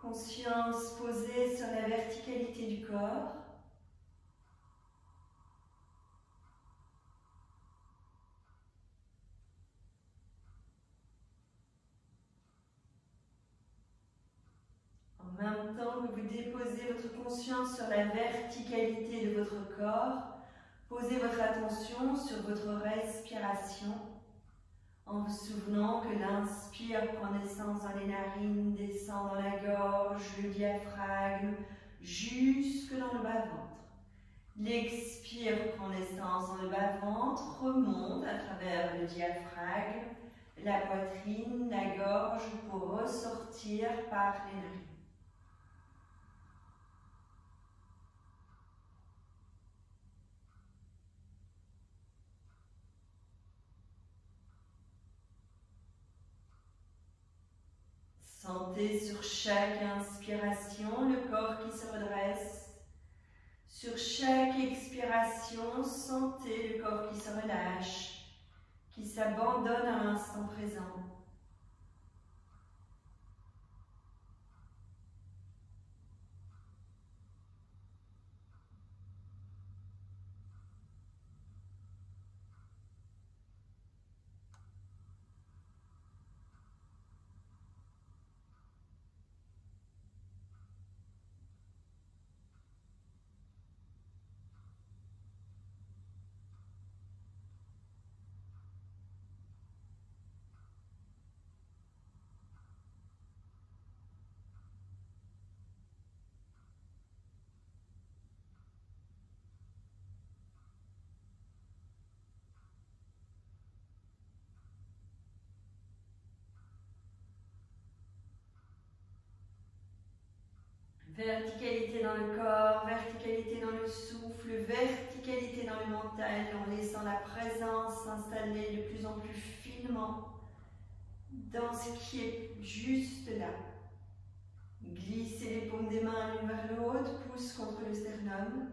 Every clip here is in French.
Conscience posée sur la verticalité du corps. En même temps que vous déposez votre conscience sur la verticalité de votre corps, posez votre attention sur votre respiration en vous souvenant que l'inspire prend naissance dans les narines, descend dans la gorge, le diaphragme, jusque dans le bas-ventre. L'expire prend naissance dans le bas-ventre, remonte à travers le diaphragme, la poitrine, la gorge pour ressortir par les narines. Sentez sur chaque inspiration le corps qui se redresse. Sur chaque expiration, sentez le corps qui se relâche, qui s'abandonne à l'instant présent. Verticalité dans le corps, verticalité dans le souffle, verticalité dans le mental, en laissant la présence s'installer de plus en plus finement dans ce qui est juste là. Glissez les paumes des mains l'une vers l'autre, pouce contre le sternum.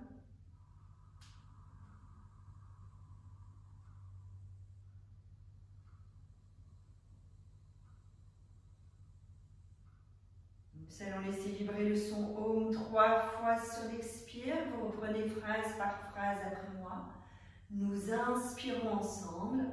Nous allons laisser vibrer le son Om 3 fois sur l'expire. Vous reprenez phrase par phrase après moi. Nous inspirons ensemble.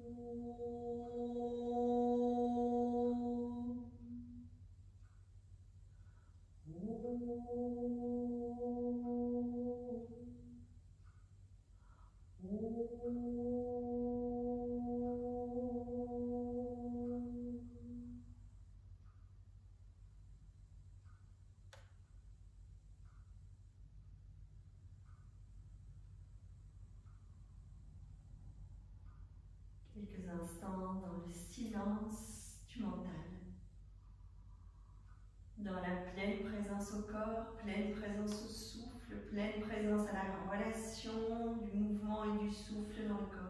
Quelques instants dans le silence du mental, dans la pleine présence au corps, pleine présence au souffle, pleine présence à la relation du mouvement et du souffle dans le corps.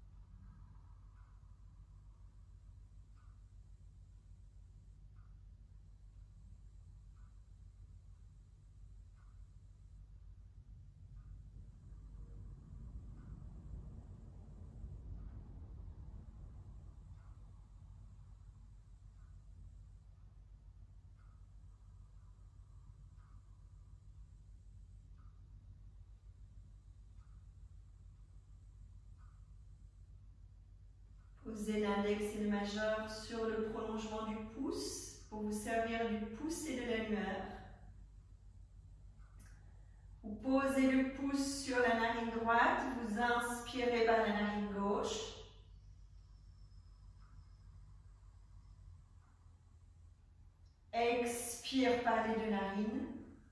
Posez l'index et le majeur sur le prolongement du pouce pour vous servir du pouce et de l'annulaire. Vous posez le pouce sur la narine droite, vous inspirez par la narine gauche. Expire par les deux narines.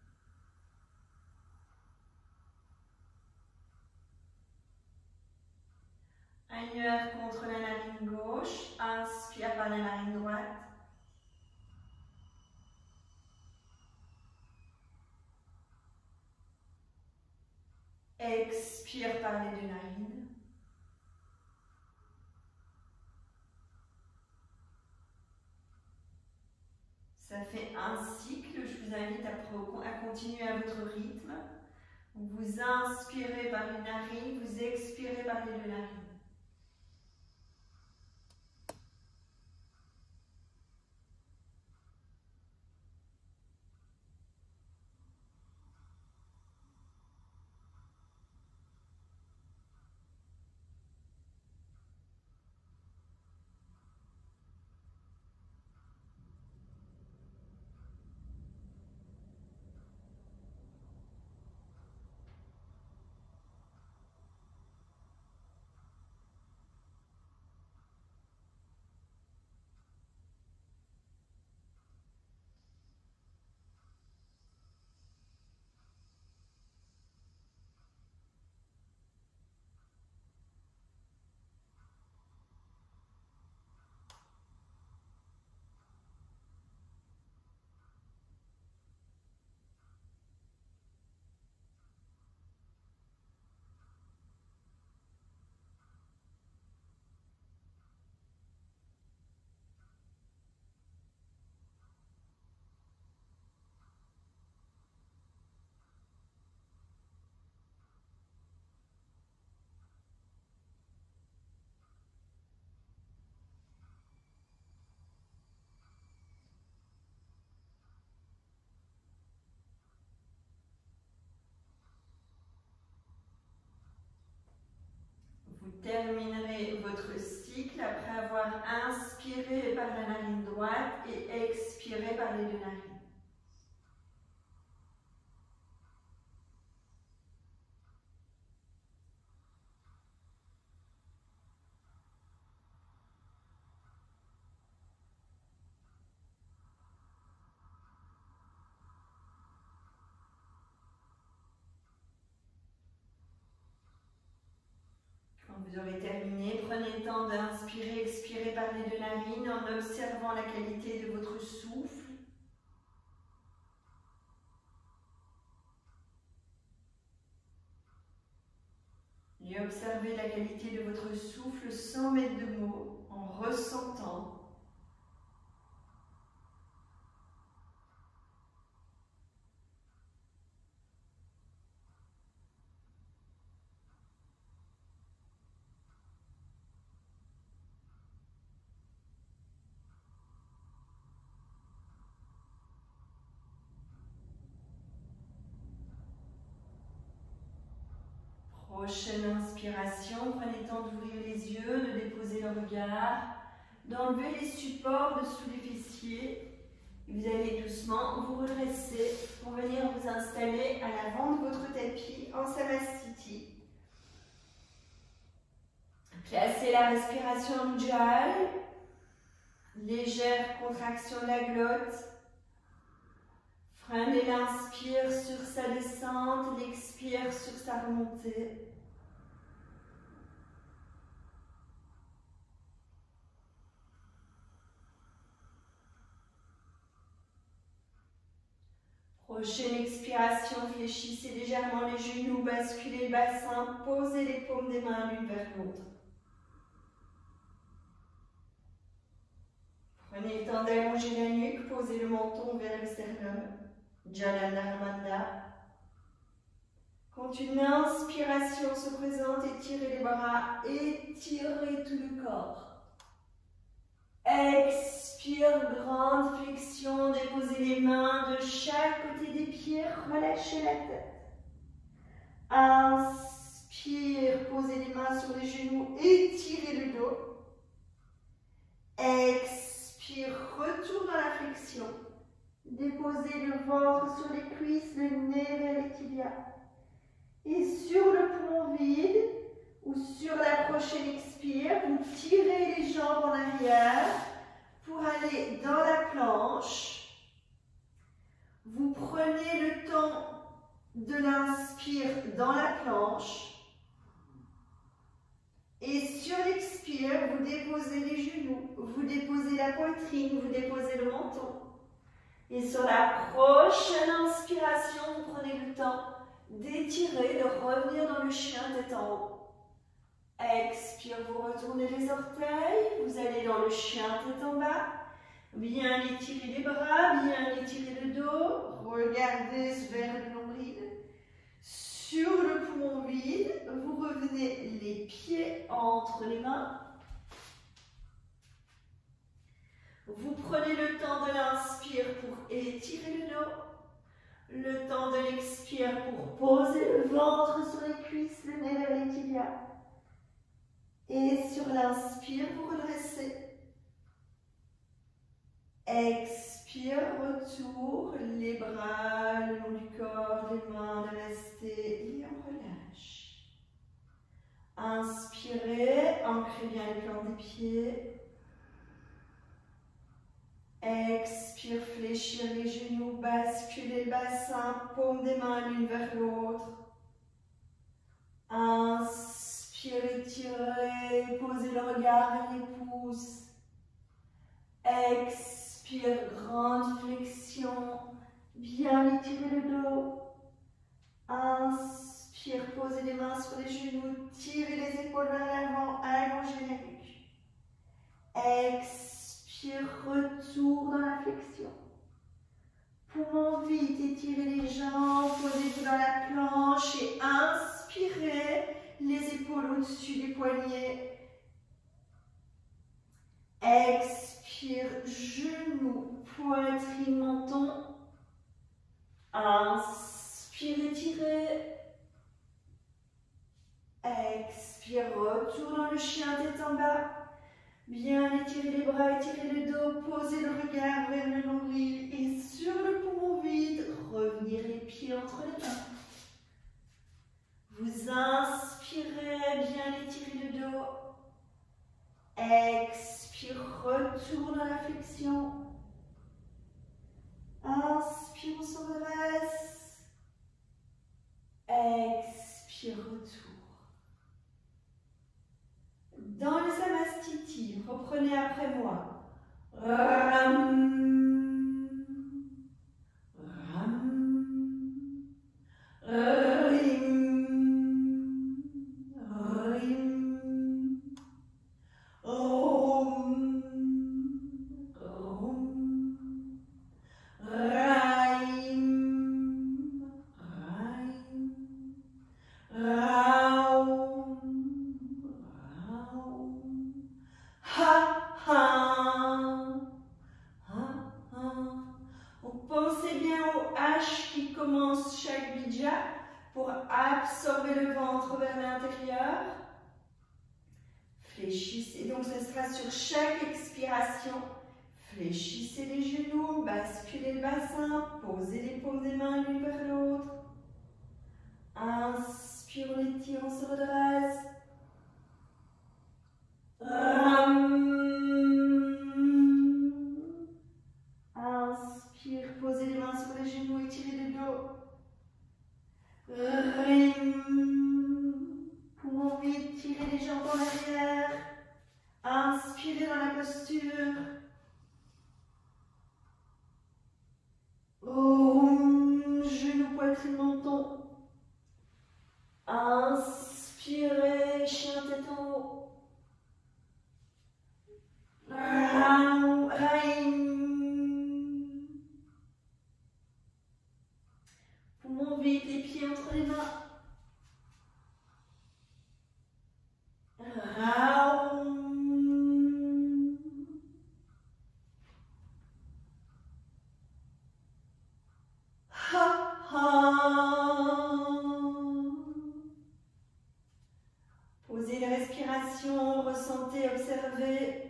Annulaire contre la narine gauche, inspire par la narine droite. Expire par les deux narines. Ça fait un cycle, je vous invite à continuer à votre rythme. Vous inspirez par une narine, vous expirez par les deux narines. Vous terminerez votre cycle après avoir inspiré par la narine droite et expiré par les deux narines. Quand vous aurez terminé, prenez le temps d'inspirer, expirer par les deux narines en observant la qualité de votre souffle. Et observez la qualité de votre souffle sans mettre de mots, en ressentant. Prochaine inspiration, prenez le temps d'ouvrir les yeux, de déposer le regard, d'enlever les supports dessous les fessiers. Vous allez doucement vous redresser pour venir vous installer à l'avant de votre tapis en Samastiti. Placez la respiration en Ujjayi, légère contraction de la glotte. Freinez l'inspire sur sa descente, l'expire sur sa remontée. Prochaine expiration, fléchissez légèrement les genoux, basculez le bassin, posez les paumes des mains l'une vers l'autre. Prenez le temps d'allonger la nuque, posez le menton vers le sternum. Jalandharamanda. Quand une inspiration se présente, étirez les bras, étirez tout le corps. Expire, grande flexion, déposez les mains de chaque côté des pieds, relâchez la tête. Inspire, posez les mains sur les genoux, étirez le dos. Expire, retour dans la flexion. Déposez le ventre sur les cuisses, le nez vers les tibias. Et sur le poumon vide, ou sur la prochaine expire, vous tirez les jambes en arrière pour aller dans la planche. Vous prenez le temps de l'inspire dans la planche. Et sur l'expire, vous déposez les genoux, vous déposez la poitrine, vous déposez le menton. Et sur la prochaine inspiration, vous prenez le temps d'étirer, de revenir dans le chien tête en haut. Expire, vous retournez les orteils, vous allez dans le chien tête en bas. Bien étirer les bras, bien étirer le dos. Regardez vers le nombril. Sur le poumon vide, vous revenez les pieds entre les mains. Vous prenez le temps de l'inspire pour étirer le dos. Le temps de l'expire pour poser le ventre sur les cuisses, le nez vers les tibias. Et sur l'inspire, vous redressez. Expire, retour, les bras le long du corps, les mains, namasté, et on relâche. Inspirez, ancrez bien les plantes des pieds. Expire, fléchir les genoux, basculer le bassin, paume des mains l'une vers l'autre. Inspire, étirez, posez le regard vers les pouces. Expire, grande flexion, bien étirer le dos. Inspire, posez les mains sur les genoux, tirez les épaules vers l'avant, allongez la nuque. Expire, retour dans la flexion. Poumon vide, étirez les jambes, posez-vous dans la planche et inspirez, les épaules au-dessus des poignets. Expire, genoux, poitrine, menton. Inspire, étirez. Expire, retour dans le chien tête en bas. Bien étirer les bras, étirer le dos, poser le regard vers le nombril et sur le poumon vide, revenir les pieds entre les mains. Vous inspirez, bien étirer le dos. Expire, retour dans la flexion. Inspire, on se redresse. Expire, retour. Dans le Samastiti, reprenez après moi. Ram, ram, rim, rim, rom, rom, raim, raim, raum. Ha, ha, ha, ha. Pensez bien au H qui commence chaque bija pour absorbez le ventre vers l'intérieur. Fléchissez, donc ce sera sur chaque expiration. Fléchissez les genoux, basculez le bassin, posez les paumes des mains l'une vers l'autre. Inspire, on étire, on se redresse. Inspire, posez les mains sur les genoux, étirez le dos. Poumons vides, tirez les jambes en arrière. Inspirez dans la posture. Genoux, poitrine, menton. Inspirez, chien tête en haut. Poumons vides, les pieds entre les mains. Posez la respiration, ressentez, observez.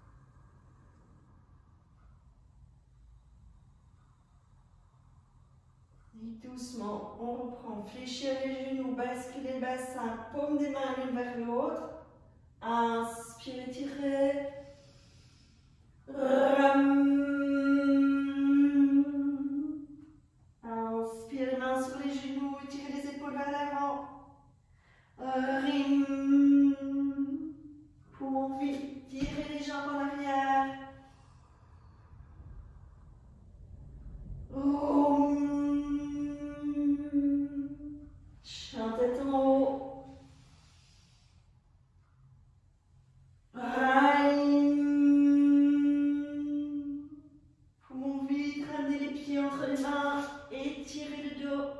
Et doucement, on reprend. Fléchir les genoux, basculez le bassin, paume des mains l'une vers l'autre. Inspirez, tirez. Inspirez, main sur les genoux, tirez les épaules vers l'avant. Poumons vides, tirez les jambes en arrière. Chien tête en haut. Poumons vides, ramenez les pieds entre les mains, étirez le dos.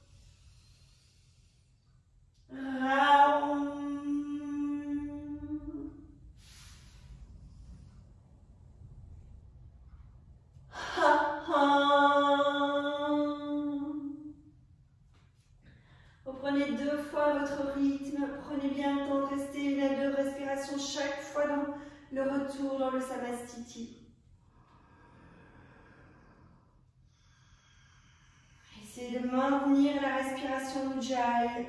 Reprenez 2 fois votre rythme. Prenez bien le temps de rester 1 à 2 respirations chaque fois dans le retour dans le Samastiti. Essayez de maintenir la respiration Ujjayi.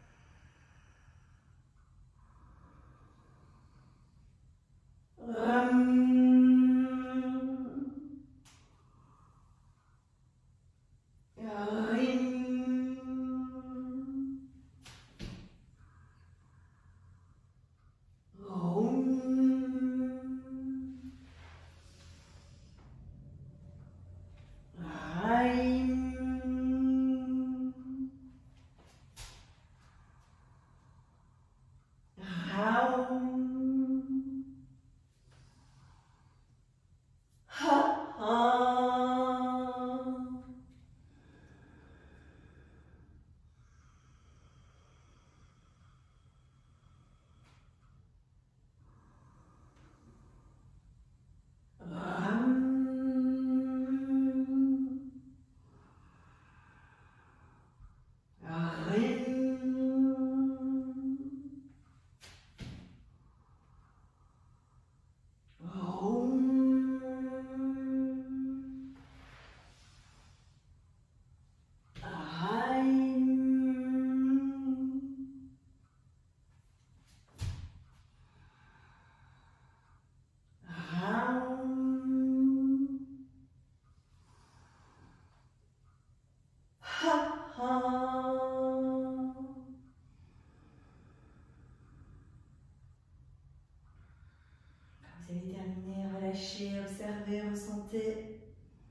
Vous avez terminé, relâchez, observez, ressentez.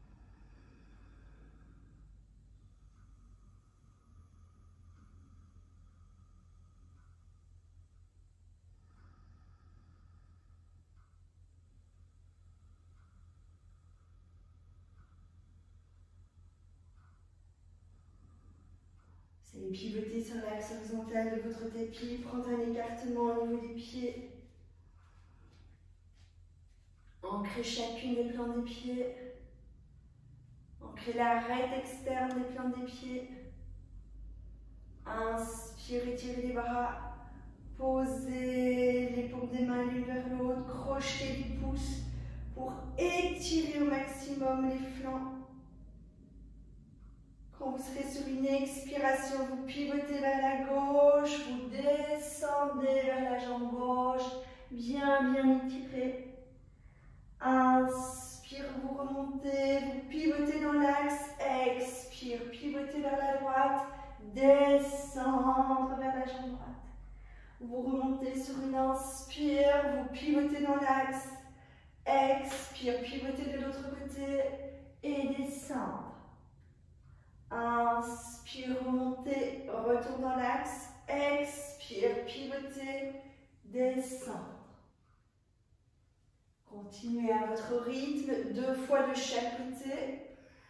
Vous allez pivoter sur l'axe horizontal de votre tapis, prendre un écartement au niveau des pieds. Ancrez chacune des plantes des pieds. Ancrez l'arête externe des plantes des pieds. Inspire, étirez les bras. Posez les paumes des mains l'une vers l'autre. Crochetez les pouces pour étirer au maximum les flancs. Quand vous serez sur une expiration, vous pivotez vers la gauche, vous descendez vers la jambe gauche, bien étiré. Inspire, vous remontez, vous pivotez dans l'axe, expire, pivotez vers la droite, descendre vers la jambe droite. Vous remontez sur une inspire, vous pivotez dans l'axe, expire, pivotez de l'autre côté et descendre. Inspire, remontez, retour dans l'axe, expire, pivotez, descendre. Continuez à votre rythme, 2 fois de chaque côté.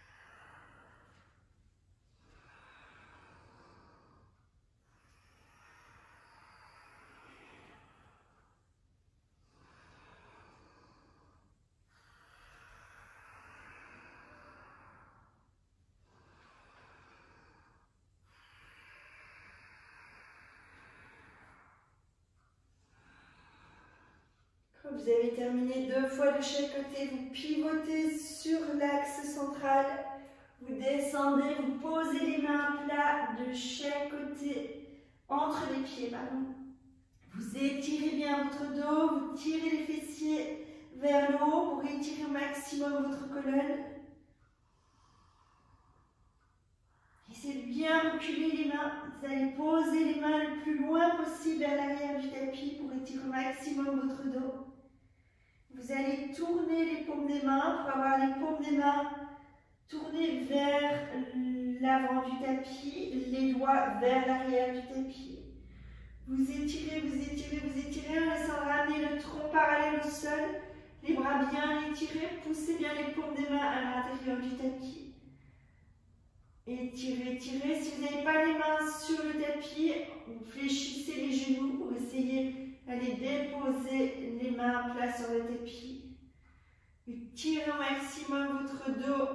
Vous avez terminé 2 fois de chaque côté, vous pivotez sur l'axe central, vous descendez, vous posez les mains plat de chaque côté, entre les pieds, pardon. Vous étirez bien votre dos, vous tirez les fessiers vers le haut pour étirer au maximum votre colonne. Essayez de bien reculer les mains, vous allez poser les mains le plus loin possible vers l'arrière du tapis pour étirer au maximum votre dos. Vous allez tourner les paumes des mains pour avoir les paumes des mains tournées vers l'avant du tapis, les doigts vers l'arrière du tapis. Vous étirez, vous étirez, vous étirez en laissant ramener le tronc parallèle au sol, les bras bien étirés, poussez bien les paumes des mains à l'intérieur du tapis. Étirez, étirez. Si vous n'avez pas les mains sur le tapis, vous fléchissez les genoux pour essayer d'aller déposer les mains plats sur le tapis. Tirez au maximum votre dos.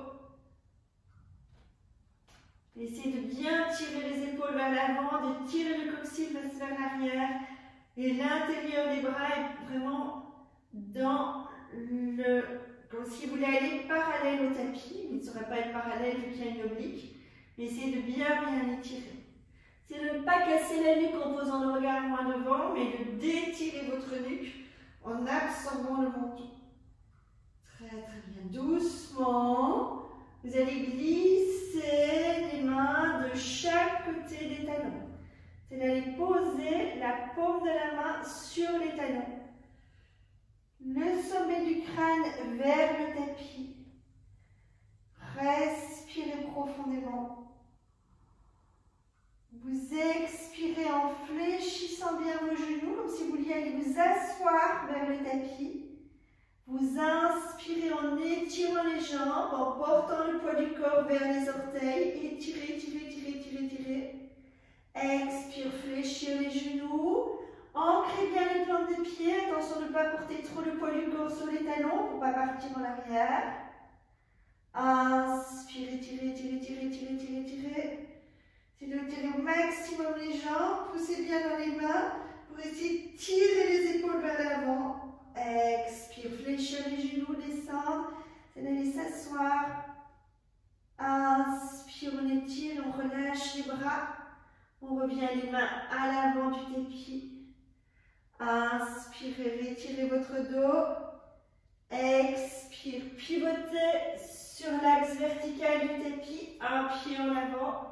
Essayez de bien tirer les épaules vers l'avant, de tirer le coccyx vers l'arrière. Et l'intérieur des bras est vraiment dans le... comme si vous voulez aller parallèle au tapis. Il ne saurait pas être parallèle vu qu'il y a une oblique. Mais essayez de bien étirer. C'est de ne pas casser la nuque en posant le regard loin devant, mais de détirer votre nuque en absorbant le menton. Très bien. Doucement, vous allez glisser les mains de chaque côté des talons. Vous allez poser la paume de la main sur les talons. Le sommet du crâne vers le tapis. Respirez profondément. Vous expirez en fléchissant bien vos genoux, comme si vous vouliez aller vous asseoir vers le tapis. Vous inspirez en étirant les jambes, en portant le poids du corps vers les orteils. Étirez, étirez, étirez, étirez, étirez. Expire, fléchir les genoux. Ancrez bien les plantes des pieds. Attention de ne pas porter trop le poids du corps sur les talons pour ne pas partir en arrière. Inspire, étirez, étirez, étirez, étirez, étirez, étirez. C'est de tirer au maximum les jambes, poussez bien dans les mains pour essayer de tirer les épaules vers l'avant. Expire, fléchir les genoux, descendre. C'est d'aller s'asseoir. Inspire, on étire, on relâche les bras. On revient les mains à l'avant du tapis. Inspirez, retirez votre dos. Expire, pivotez sur l'axe vertical du tapis. Un pied en avant.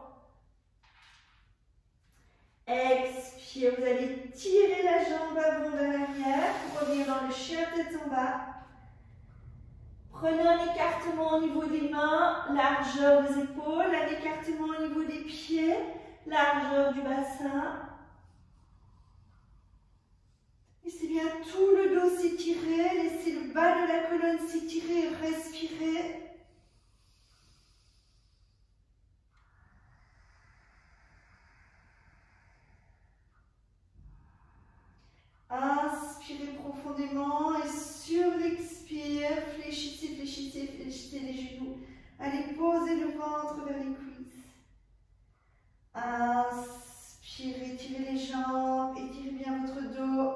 Expire, vous allez tirer la jambe avant vers l'arrière pour revenir dans le chien tête en bas. Prenez un écartement au niveau des mains, largeur des épaules, un écartement au niveau des pieds, largeur du bassin. Laissez bien tout le dos s'étirer, laissez le bas de la colonne s'étirer, respirez. Inspirez profondément et sur l'expire, fléchissez, fléchissez, fléchissez les genoux. Allez poser le ventre vers les cuisses. Inspire. Expirez, étirez les jambes, étirez bien votre dos.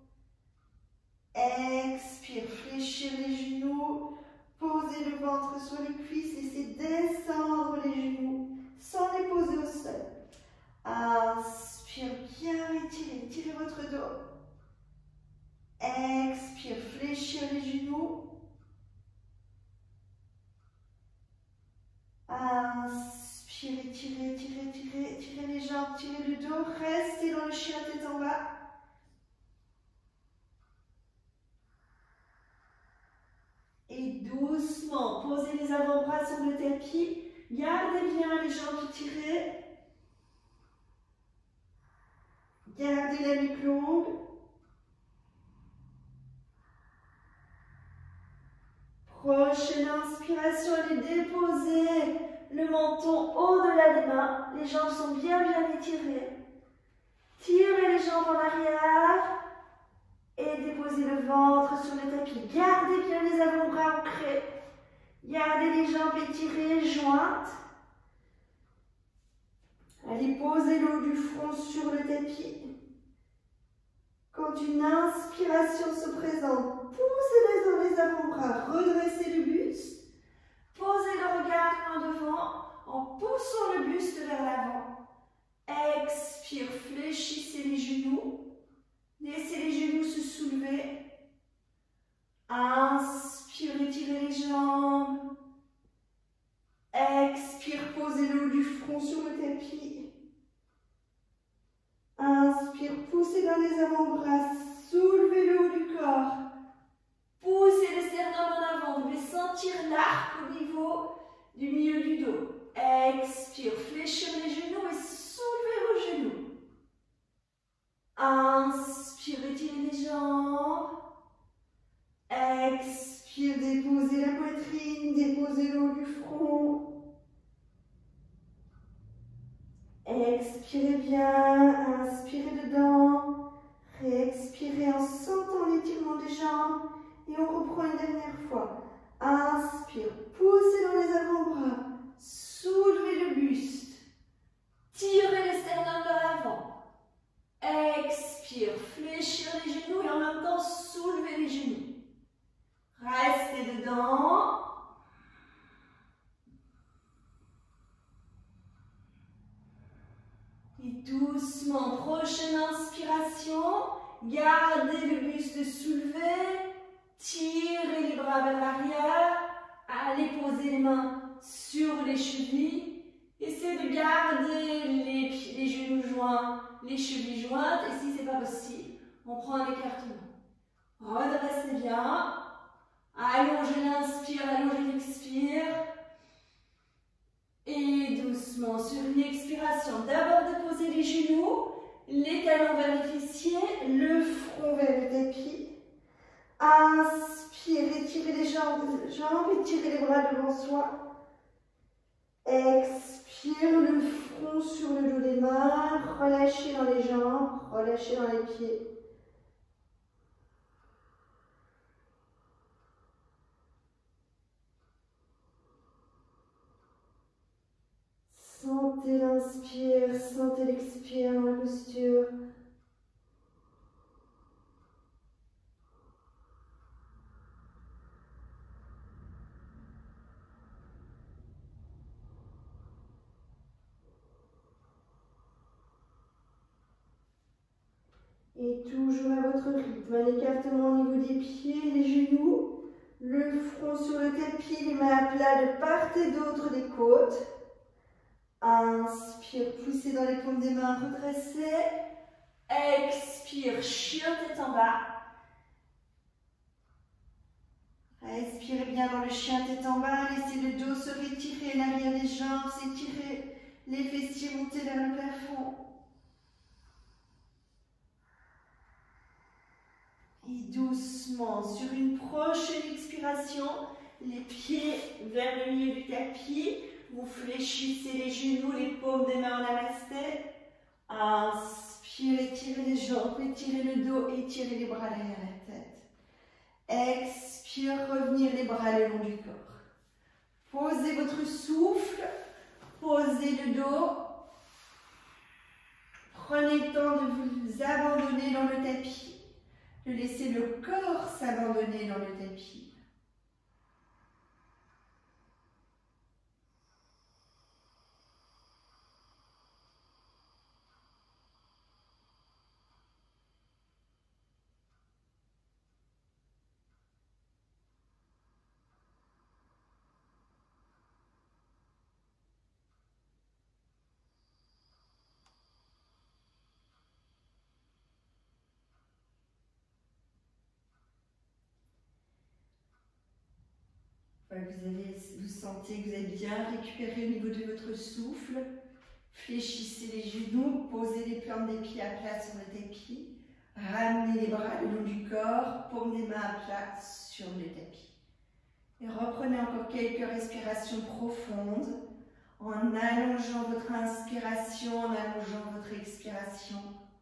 Expire, fléchir les genoux. Posez le ventre sur les cuisses, laissez descendre les genoux sans les poser au sol. Inspire, bien étirez, étirez votre dos. Expire, fléchir les genoux. Inspire, étirez, étirez, étirez, étirez les jambes, tirez le dos. Restez dans le chien tête en bas. Et doucement, posez les avant-bras sur le tapis. Gardez bien les jambes étirées. Gardez la nuque longue. Prochaine inspiration, allez déposer le menton au-delà des mains. Les jambes sont bien étirées. Tirez les jambes en arrière. Et déposez le ventre sur le tapis. Gardez bien les avant-bras ancrés. Gardez les jambes étirées, jointes. Allez, posez le haut du front sur le tapis. Quand une inspiration se présente, poussez les avant-bras, redressez le buste. Posez le regard en devant en poussant le buste vers l'avant. Expire, fléchissez les genoux. Laissez les genoux se soulever. Inspire, étirez les jambes. Expire, posez le haut du front sur le tapis. Inspire, poussez dans les avant-bras. Soulevez le haut du corps. Poussez le sternum en avant. Vous devez sentir l'arc au niveau du milieu du dos. Expire, fléchir les genoux et soulevez vos genoux. Inspire, étirez les jambes. Expire, déposez la poitrine, déposez le haut du front. Expirez bien, inspirez dedans. Réexpirez en sentant l'étirement des jambes. Et on reprend une dernière fois. Inspire, poussez dans les avant-bras. Soulevez le buste. Tirez le sternum vers l'avant. Expire, fléchir les genoux et en même temps soulever les genoux. Restez dedans. Et doucement, prochaine inspiration, gardez le buste soulevé, tirez les bras vers l'arrière, allez poser les mains sur les chevilles. Essayez de garder les genoux joints, les chevilles jointes, et si ce n'est pas possible, on prend un écartement. Redressez bien. Allongez l'inspire, allongez l'expire. Et doucement, sur une expiration, d'abord déposez les genoux, les talons vers les fessiers, le front vers le tapis. Inspire, étirez les jambes, étirez les bras devant soi. Expire, le front sur le dos des mains, relâchez dans les jambes, relâchez dans les pieds. Sentez l'inspire, sentez l'expire dans la posture. Et toujours à votre rythme, un écartement au niveau des pieds, des genoux, le front sur le tapis, les mains à plat de part et d'autre des côtes. Inspire, poussez dans les paumes des mains, redressez. Expire, chien tête en bas. Respirez bien dans le chien tête en bas, laissez le dos se retirer, l'arrière des jambes s'étirer, les fessiers monter vers le plafond. Et doucement, sur une prochaine expiration, les pieds vers le milieu du tapis. Vous fléchissez les genoux, les paumes des mains en namasté. Inspire, étirez les jambes, étirez le dos, étirez les bras derrière la tête. Expire, revenir les bras le long du corps. Posez votre souffle, posez le dos. Prenez le temps de vous abandonner dans le tapis, de laisser le corps s'abandonner dans le tapis. Vous sentez que vous avez bien récupéré au niveau de votre souffle. Fléchissez les genoux, posez les plantes des pieds à plat sur le tapis. Ramenez les bras le long du corps, paume des mains à plat sur le tapis. Et reprenez encore quelques respirations profondes en allongeant votre inspiration, en allongeant votre expiration.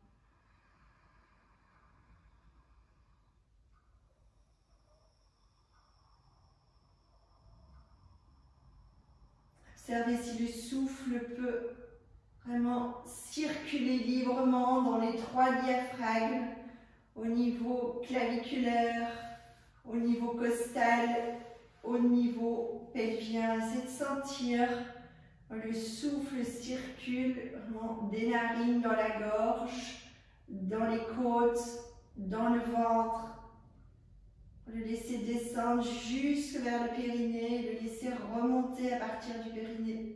Observez si le souffle peut vraiment circuler librement dans les trois diaphragmes, au niveau claviculaire, au niveau costal, au niveau pelvien. Essayez de sentir le souffle circule vraiment des narines dans la gorge, dans les côtes, dans le ventre. Le laisser descendre jusque vers le périnée, le laisser remonter à partir du périnée.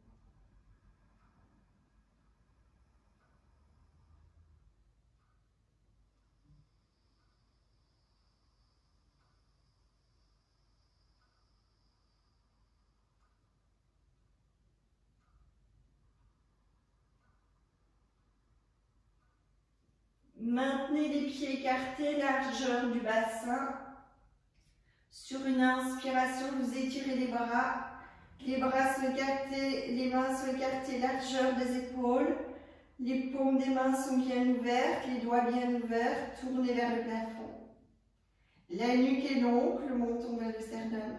Maintenez les pieds écartés, largeur du bassin. Sur une inspiration, vous étirez les bras sont écartés, les mains sont écartées, largeur des épaules. Les paumes des mains sont bien ouvertes, les doigts bien ouverts, tournez vers le plafond. La nuque est longue, le menton vers le sternum.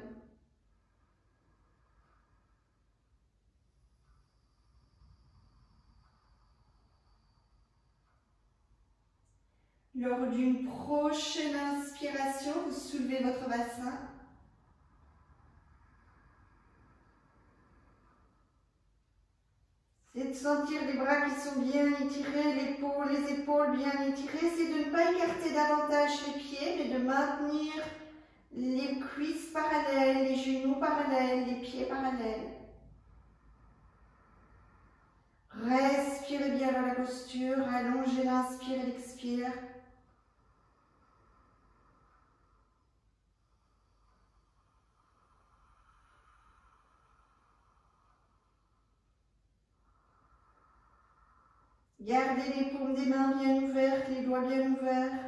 Lors d'une prochaine inspiration, vous soulevez votre bassin. C'est de sentir les bras qui sont bien étirés, les épaules bien étirées. C'est de ne pas écarter davantage les pieds, mais de maintenir les cuisses parallèles, les genoux parallèles, les pieds parallèles. Respirez bien dans la posture, allongez l'inspire et l'expire. Gardez les paumes des mains bien ouvertes, les doigts bien ouverts.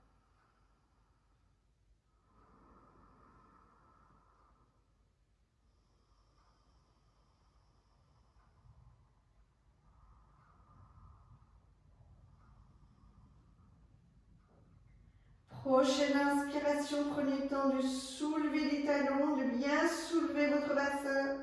Prochaine inspiration, prenez le temps de soulever les talons, de bien soulever votre bassin.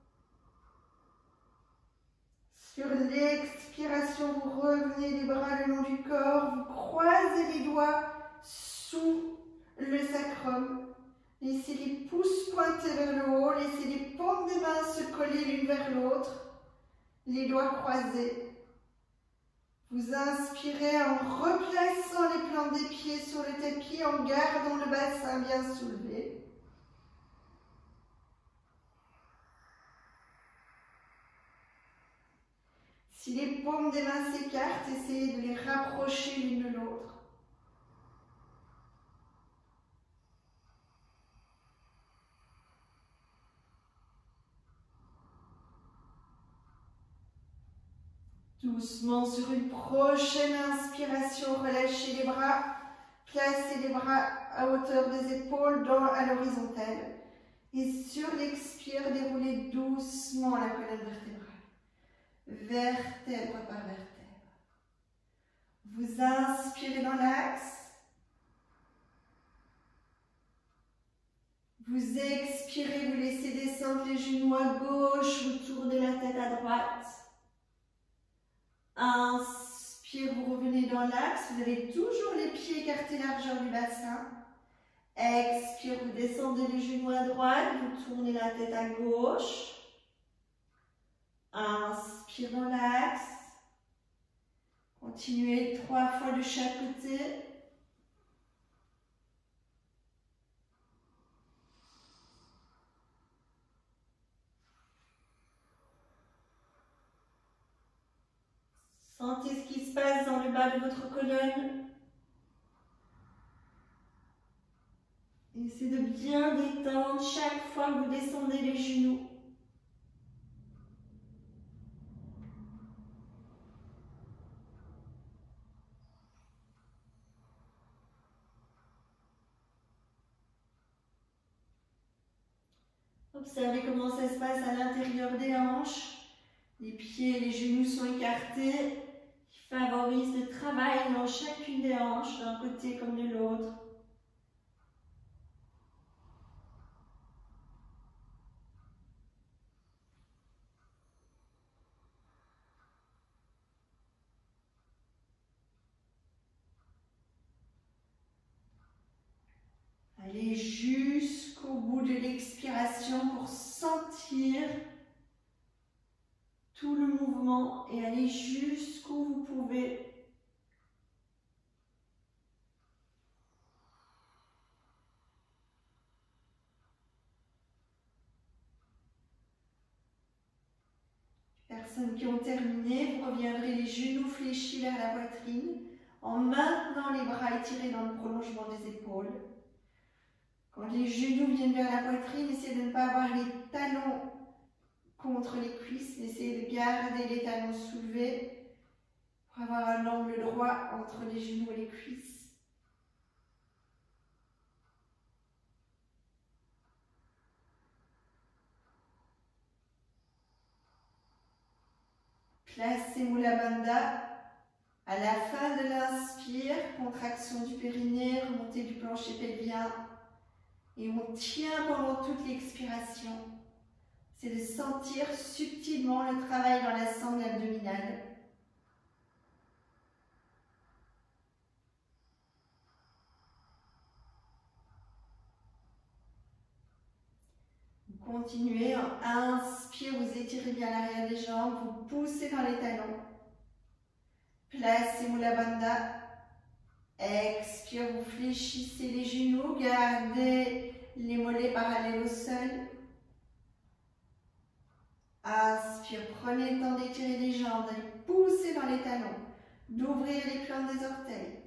Sur l'expiration, vous revenez les bras le long du corps, vous croisez les doigts sous le sacrum. Laissez les pouces pointer vers le haut, laissez les paumes des mains se coller l'une vers l'autre, les doigts croisés. Vous inspirez en replaçant les plantes des pieds sur le tapis, en gardant le bassin bien soulevé. Si les paumes des mains s'écartent, essayez de les rapprocher l'une de l'autre. Doucement, sur une prochaine inspiration, relâchez les bras, placez les bras à hauteur des épaules à l'horizontale. Et sur l'expire, déroulez doucement la colonne vertébrale. Vertèbre par vertèbre. Vous inspirez dans l'axe. Vous expirez, vous laissez descendre les genoux à gauche, vous tournez la tête à droite. Inspire. Expire, vous revenez dans l'axe. Vous avez toujours les pieds écartés largeur du bassin. Expire, vous descendez les genoux à droite. Vous tournez la tête à gauche. Inspire dans l'axe. Continuez 3 fois de chaque côté. Sentez ce qui se passe dans le bas de votre colonne. Essayez de bien détendre chaque fois que vous descendez les genoux. Observez comment ça se passe à l'intérieur des hanches. Les pieds et les genoux sont écartés, qui favorisent le travail dans chacune des hanches, d'un côté comme de l'autre. Allez jusqu'au bout de l'expiration pour sentir tout le mouvement et allez jusqu'où vous pouvez. Personnes qui ont terminé, vous reviendrez les genoux fléchis vers la poitrine en maintenant les bras étirés dans le prolongement des épaules. Quand les genoux viennent vers la poitrine, essayez de ne pas avoir les talons contre les cuisses. Essayez de garder les talons soulevés pour avoir un angle droit entre les genoux et les cuisses. Placez Mula Bandha. À la fin de l'inspire, contraction du périnée, remontée du plancher pelvien. Et on tient pendant toute l'expiration. C'est de sentir subtilement le travail dans la sangle abdominale. Vous continuez, en inspire, vous étirez bien l'arrière des jambes, vous poussez dans les talons. Placez Mula Bandha. Expire, vous fléchissez les genoux, gardez les mollets parallèles au sol. Inspire, prenez le temps d'étirer les jambes, d'aller pousser dans les talons, d'ouvrir les plantes des orteils.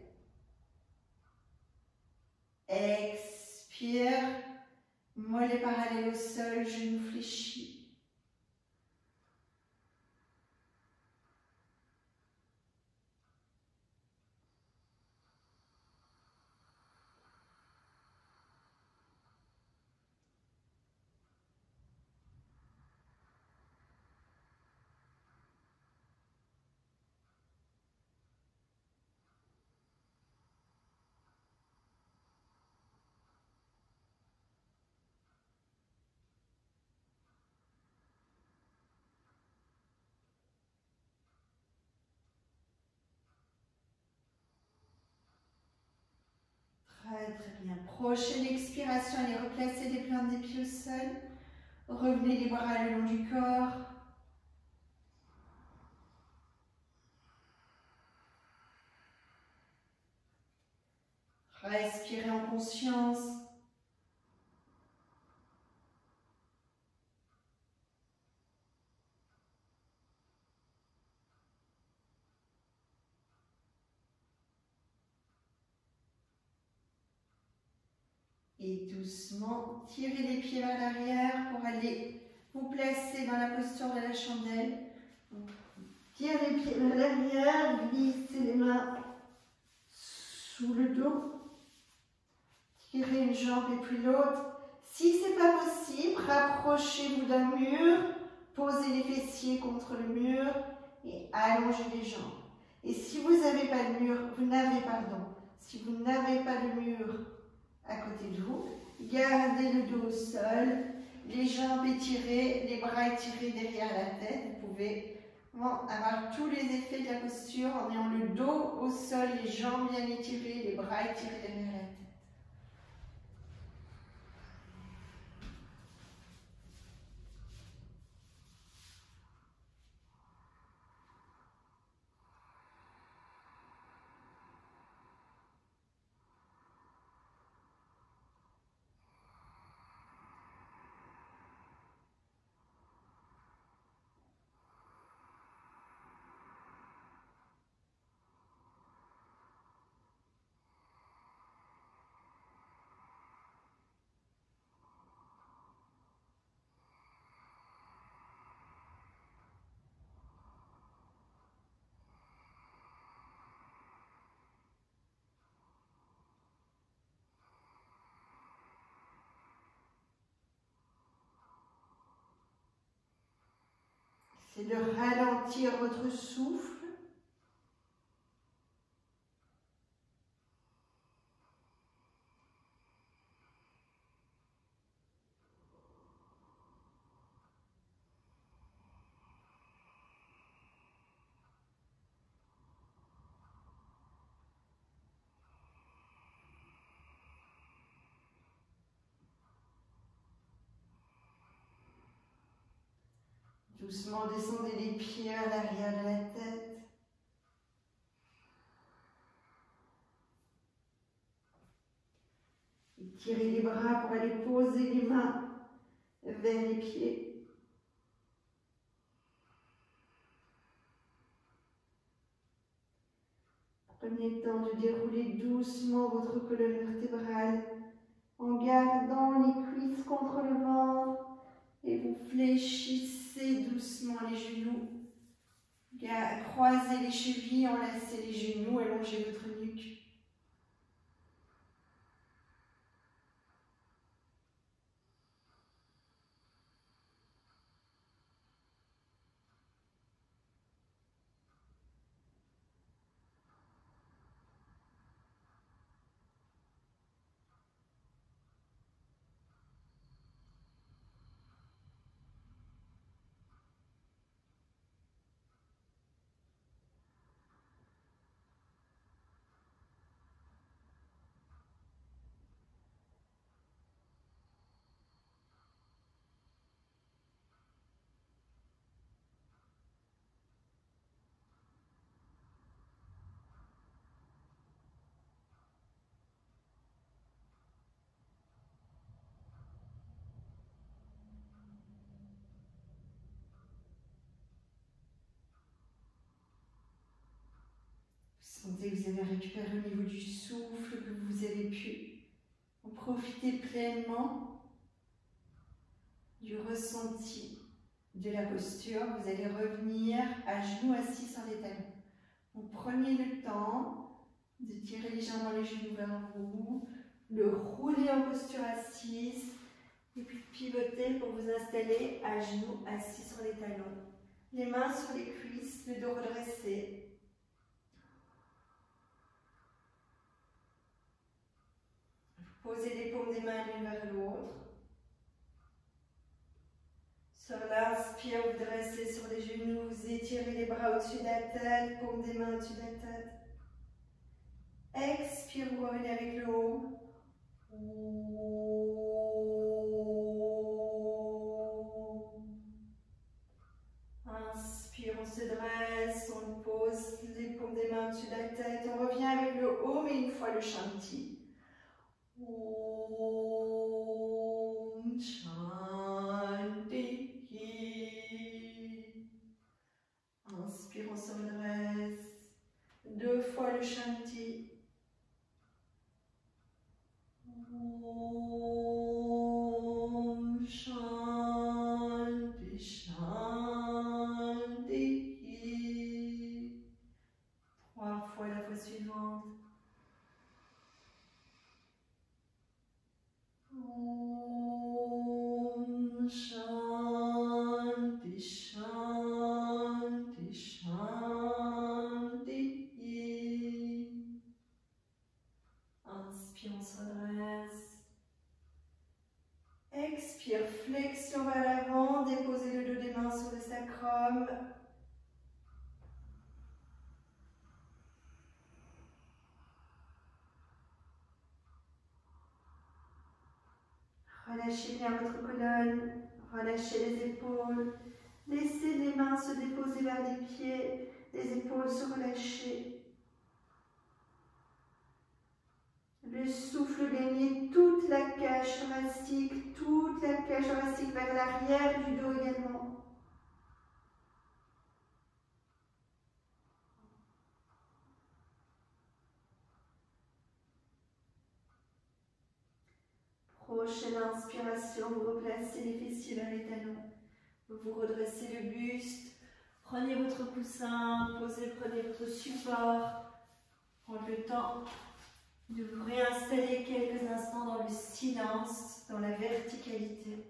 Expire, mollets parallèles au sol, genoux fléchis. Très bien. Prochaine expiration, allez replacer les plantes des pieds au sol. Revenez les bras le long du corps. Respirez en conscience. Et doucement, tirez les pieds vers l'arrière pour aller vous placer dans la posture de la chandelle. Tirez les pieds vers l'arrière, glissez les mains sous le dos. Tirez une jambe et puis l'autre. Si ce n'est pas possible, rapprochez-vous d'un mur, posez les fessiers contre le mur et allongez les jambes. Et si vous n'avez pas de mur, si vous n'avez pas de mur à côté de vous, gardez le dos au sol, les jambes étirées, les bras étirés derrière la tête. Vous pouvez avoir tous les effets de la posture en ayant le dos au sol, les jambes bien étirées, les bras étirés derrière la tête. C'est de ralentir votre souffle. Doucement descendez les pieds à l'arrière de la tête. Étirez les bras pour aller poser les mains vers les pieds. Prenez le temps de dérouler doucement votre colonne vertébrale en gardant les cuisses contre le ventre et vous fléchissez doucement les genoux. Croisez les chevilles, enlacez les genoux, allongez votre nuque. Sentez que vous avez récupéré au niveau du souffle, que vous avez pu en profiter pleinement du ressenti de la posture. Vous allez revenir à genoux assis sur les talons. Donc, prenez le temps de tirer légèrement les genoux vers vous, le rouler en posture assise et puis pivoter pour vous installer à genoux assis sur les talons. Les mains sur les cuisses, le dos redressé. Posez les paumes des mains l'une vers l'autre. Sur l'inspire, vous dressez sur les genoux, vous étirez les bras au-dessus de la tête, paumes des mains au-dessus de la tête. Expire, vous revenez avec le haut. Inspire, on se dresse, on pose les paumes des mains au-dessus de la tête. On revient avec le haut, mais une fois le shanti. Om Shanti. Inspire, on se redresse. 2 fois le shanti. Om Shanti Shanti. 3 fois la fois suivante. Om Shanti Shanti Shanti. Inspire, on se redresse. Expire, flexion vers l'avant, déposez le dos des mains sur le sacrum. Relâchez bien votre colonne, relâchez les épaules. Laissez les mains se déposer vers les pieds, les épaules se relâcher. Le souffle gagne toute la cage thoracique vers l'arrière du dos également. Prochaine inspiration, vous replacez les fessiers vers les talons. Vous redressez le buste. Prenez votre coussin, prenez votre support. Prenez le temps de vous réinstaller quelques instants dans le silence, dans la verticalité.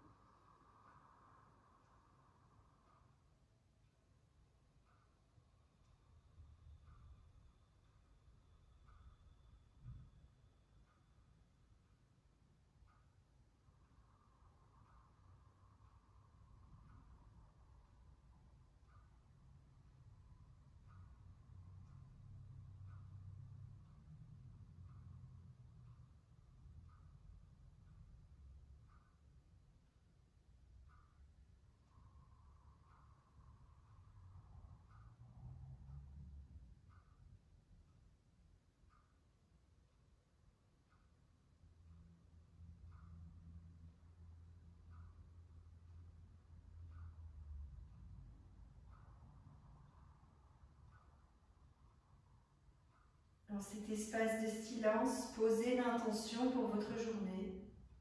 Dans cet espace de silence, posez l'intention pour votre journée.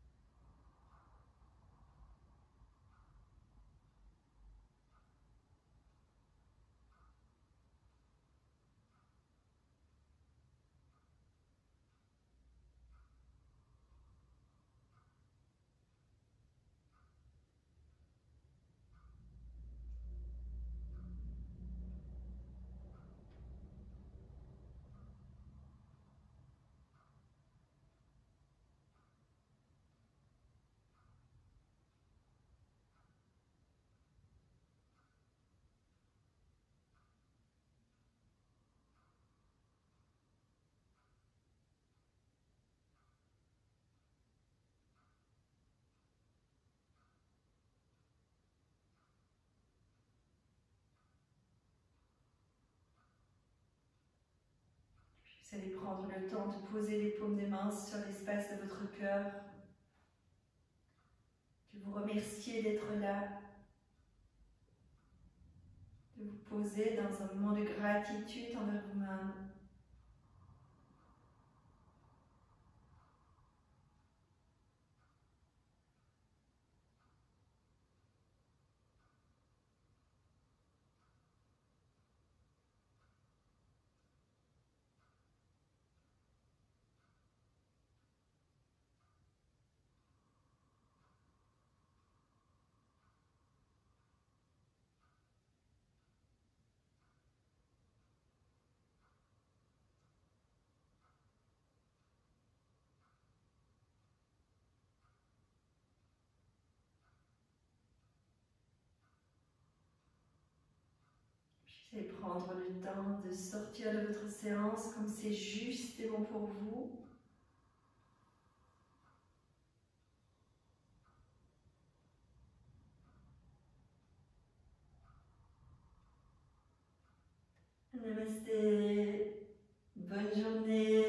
Vous allez prendre le temps de poser les paumes des mains sur l'espace de votre cœur, de vous remercier d'être là, de vous poser dans un moment de gratitude envers vous-même. Vous allez prendre le temps de sortir de votre séance comme c'est juste et bon pour vous. Namasté, bonne journée.